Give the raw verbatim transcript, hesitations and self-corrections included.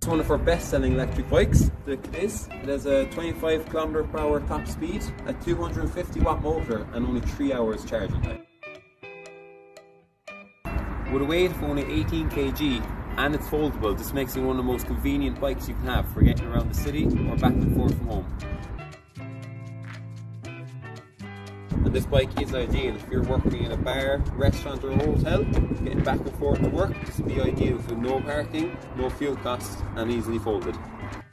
It's one of our best-selling electric bikes, the Cadiz. It has a twenty-five kilometer per hour top speed, a two hundred fifty watt motor and only three hours charging time. With a weight of only eighteen kilograms and it's foldable, this makes it one of the most convenient bikes you can have for getting around the city or back and forth from home. And this bike is ideal if you're working in a bar, restaurant or a hotel, getting back and forth to work. This would be ideal for no parking, no fuel costs and easily folded.